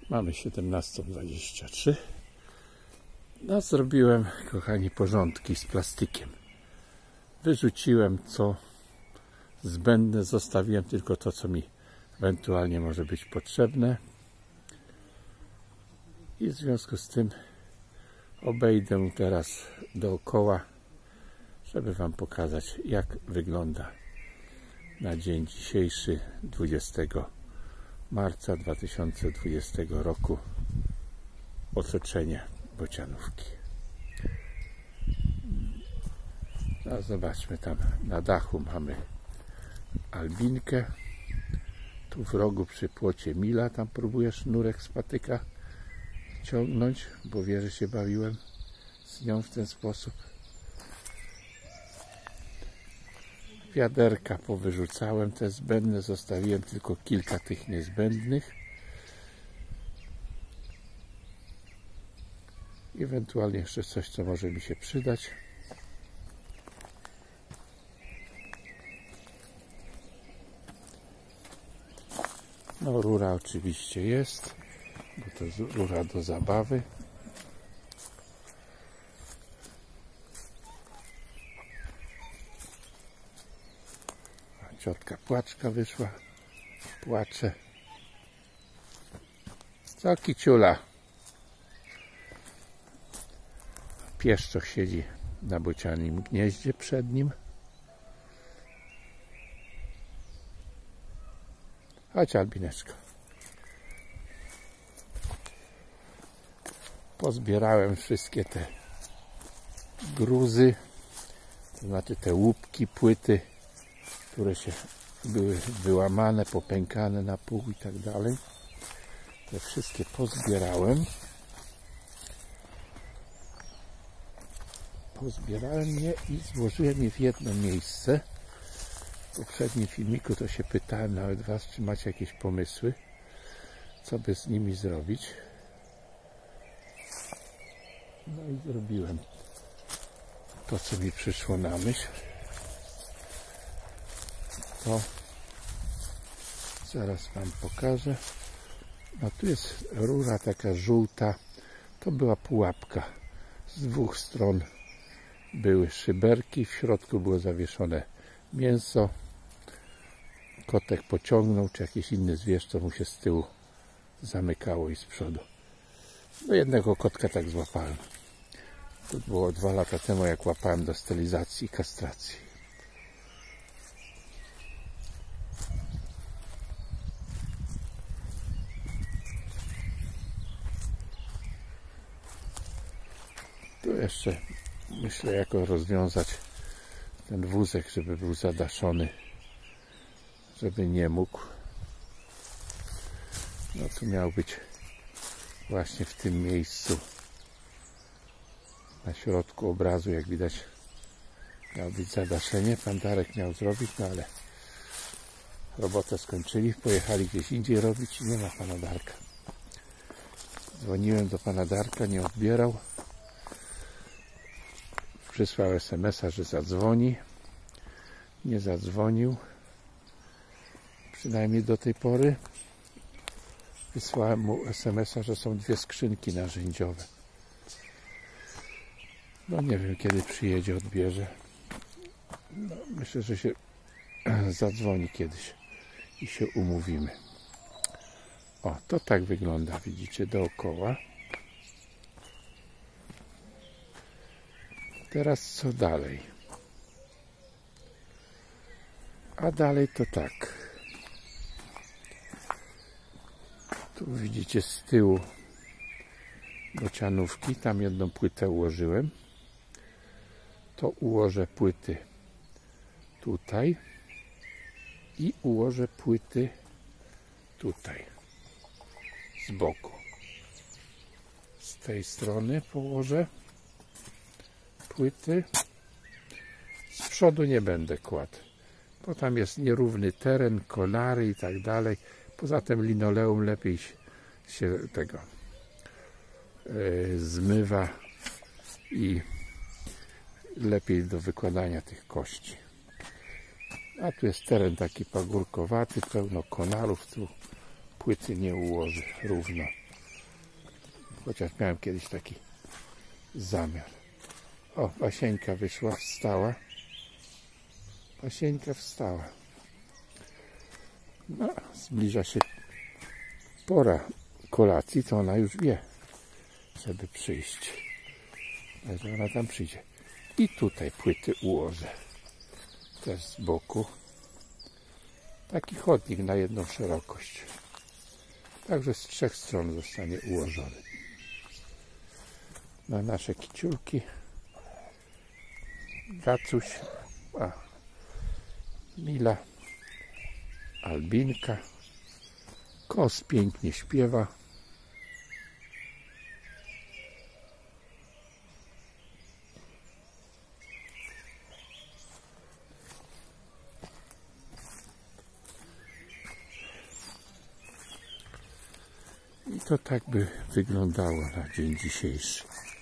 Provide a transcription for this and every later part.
Mamy 17:23. No, zrobiłem, kochani, porządki z plastikiem. Wyrzuciłem co zbędne, zostawiłem tylko to, co mi ewentualnie może być potrzebne. I w związku z tym obejdę teraz dookoła, żeby Wam pokazać, jak wygląda na dzień dzisiejszy, 20 marca 2020 roku, otoczenie Bocianówki. No, zobaczmy, tam na dachu mamy Albinkę. Tu w rogu przy płocie Mila, tam próbuję sznurek z patyka ciągnąć, bo wie, że się bawiłem z nią w ten sposób. Wiaderka powyrzucałem, te zbędne, zostawiłem tylko kilka tych niezbędnych. Ewentualnie jeszcze coś, co może mi się przydać. No, rura oczywiście jest, bo to jest rura do zabawy. Ciotka płaczka wyszła, płacze. Co, kiciula? Pieszczoch siedzi na bocianim gnieździe przed nim. Chodź, Albineczko. Pozbierałem wszystkie te gruzy, to znaczy te łupki, płyty, które się były wyłamane, popękane na pół i tak dalej. Te wszystkie pozbierałem. Pozbierałem je i złożyłem je w jedno miejsce. W poprzednim filmiku to się pytałem nawet Was, czy macie jakieś pomysły, co by z nimi zrobić. No i zrobiłem to, co mi przyszło na myśl. To zaraz Wam pokażę. No tu jest rura taka żółta. To była pułapka. Z dwóch stron były szyberki, w środku było zawieszone mięso. Kotek pociągnął, czy jakiś inny zwierz, co mu się z tyłu zamykało i z przodu. No jednego kotka tak złapałem. To było 2 lata temu, jak łapałem do sterylizacji i kastracji. Tu jeszcze myślę, jak rozwiązać ten wózek, żeby był zadaszony, żeby nie mógł. No tu miał być właśnie w tym miejscu na środku obrazu, jak widać, miał być zadaszenie. Pan Darek miał zrobić, no ale robotę skończyli, pojechali gdzieś indziej robić i nie ma pana Darka. Dzwoniłem do pana Darka, nie odbierał. Przysłał SMS-a, że zadzwoni. Nie zadzwonił. Przynajmniej do tej pory. Wysłałem mu SMS-a, że są 2 skrzynki narzędziowe. No nie wiem, kiedy przyjedzie, odbierze. No, myślę, że się zadzwoni kiedyś i się umówimy. O, to tak wygląda, widzicie, dookoła. Teraz co dalej? A dalej to tak. Tu widzicie z tyłu bocianówki. Tam jedną płytę ułożyłem. To ułożę płyty tutaj i ułożę płyty tutaj z boku. Z tej strony położę płyty. Z przodu nie będę kładł, bo tam jest nierówny teren, konary i tak dalej. Poza tym linoleum lepiej się tego zmywa i lepiej do wykładania tych kości. A tu jest teren taki pagórkowaty, pełno konarów, tu płyty nie ułoży równo. chociaż miałem kiedyś taki zamiar. O, Basieńka wyszła, wstała. Basieńka wstała. No, zbliża się pora kolacji, to ona już wie, żeby przyjść. Także ona tam przyjdzie. I tutaj płyty ułożę. Też z boku. Taki chodnik na jedną szerokość. Także z 3 stron zostanie ułożony. Na nasze kiciulki. Gacuś, Mila, Albinka. Kos pięknie śpiewa. I to tak by wyglądało na dzień dzisiejszy.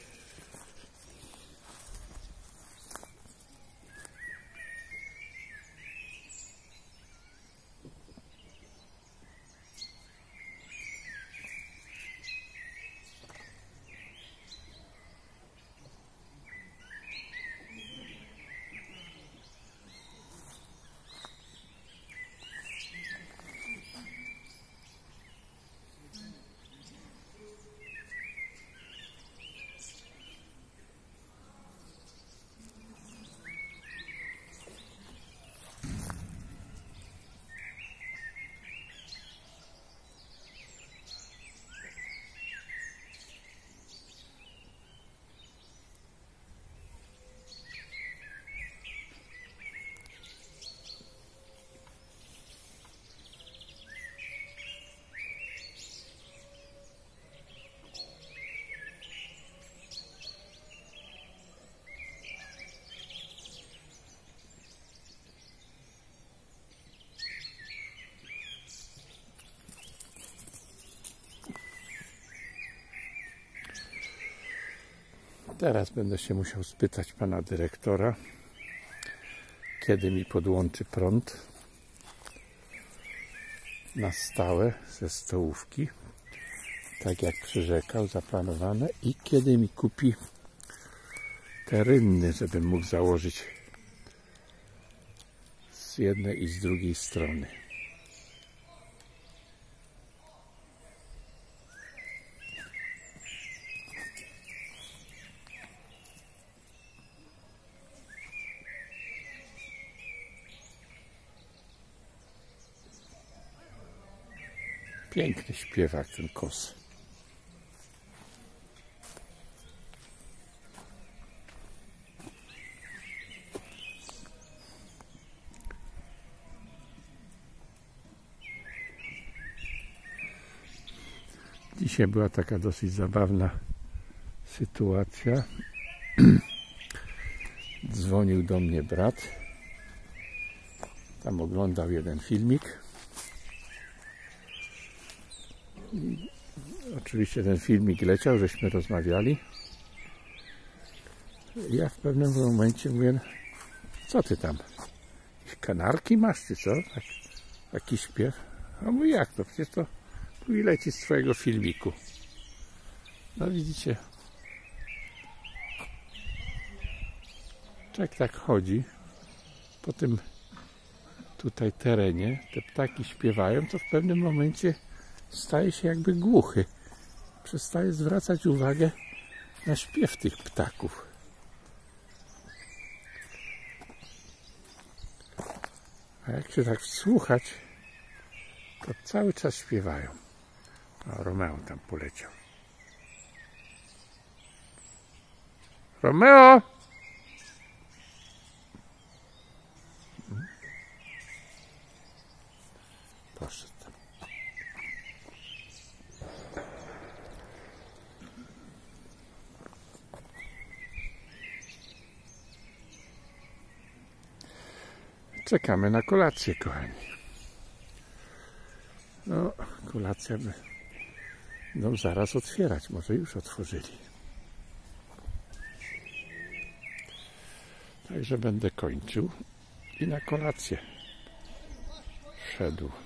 Teraz będę się musiał spytać pana dyrektora, kiedy mi podłączy prąd na stałe ze stołówki, tak jak przyrzekał, zaplanowane, i kiedy mi kupi te rynny, żebym mógł założyć z jednej i z drugiej strony. Piękny śpiewak ten kos. Dzisiaj była taka dosyć zabawna sytuacja. Dzwonił do mnie brat. Tam oglądał jeden filmik. I oczywiście ten filmik leciał, żeśmy rozmawiali. Ja w pewnym momencie mówię: co ty tam? Jakieś kanarki masz, czy co? Taki śpiew? A mówi: jak to? Przecież to tu i leci z twojego filmiku. No widzicie, jak tak chodzi po tym tutaj terenie, te ptaki śpiewają, to w pewnym momencie staje się jakby głuchy. Przestaje zwracać uwagę na śpiew tych ptaków. A jak się tak wsłuchać, to cały czas śpiewają. A Romeo tam poleciał. Romeo! Poszedł. Czekamy na kolację, kochani. No, kolacja będą zaraz otwierać. Może już otworzyli. Także będę kończył i na kolację szedł.